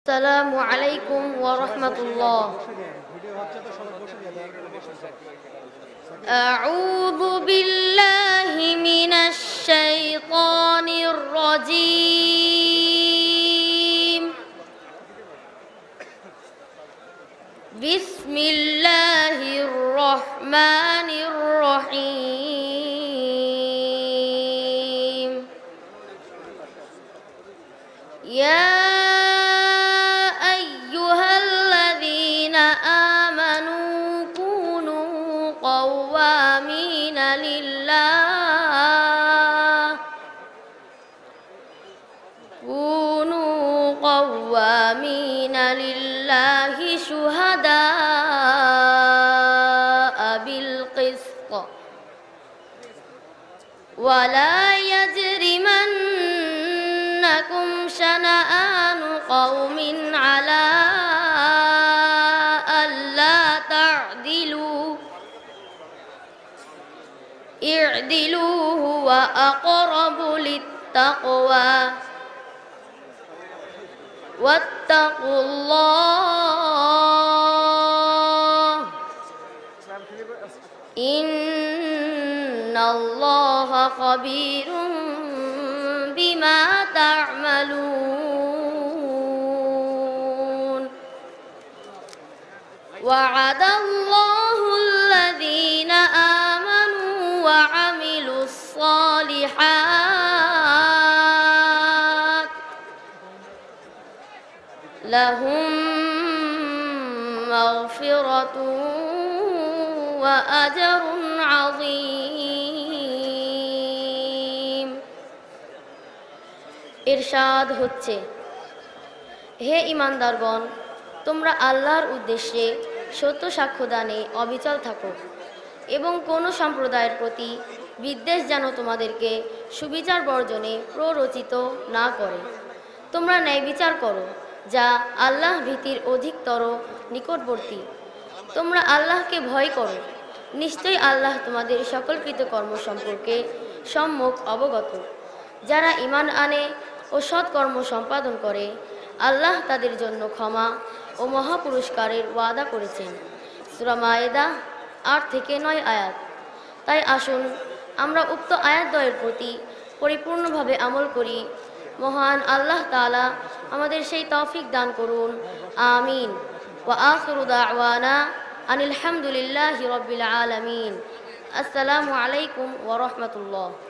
আসসালামু আলাইকুম ওয়া রাহমাতুল্লাহ। আউযু বিল্লাহি মিনাশ শাইতানির রাজীম। বিসমিল্লাহির রহমানির রহিম। ইয়া قوامين لله شهداء بالقسط ولا يجرمنكم شنآن قوم على ألا تعدلوا اعدلوا هو أقرب للتقوى واتقوا الله إن الله خبير بما تعملون وعد الله الذين آمنوا وعملوا الصالحات لهم مغفرة وأجر عظيم। ইরশাদ হচ্ছে, হে ঈমানদারগণ, তোমরা আল্লাহর উদ্দেশ্যে সত্য সাক্ষ্যদানে অবিচল থাকো এবং কোন সম্প্রদায়ের প্রতি বিদ্বেষ যেন তোমাদেরকে সুবিচার বর্জনে প্ররোচিত না করে। তোমরা ন্যায় বিচার করো, যা আল্লাহ ভীতির অধিকতর নিকটবর্তী। তোমরা আল্লাহকে ভয় করো, নিশ্চয়ই আল্লাহ তোমাদের সকল কৃতকর্ম সম্পর্কে সম্যক অবগত। যারা ঈমান আনে ও সৎকর্ম সম্পাদন করে, আল্লাহ তাদের জন্য ক্ষমা ও মহাপুরস্কারের ওয়াদা করেছেন। সূরা মায়েদা ৮ থেকে ৯ আয়াত। তাই আসুন আমরা উক্ত আয়াতদ্বয়ের প্রতি পরিপূর্ণভাবে আমল করি। মহান আল্লাহ তাআলা আমাদের সেই তৌফিক দান করুন, আমিন। ওয়া আখিরু দাওয়ানা আনিল হামদুলিল্লাহি রাব্বিল আলামিন। আসসালামু আলাইকুম ওয়া রাহমাতুল্লাহ।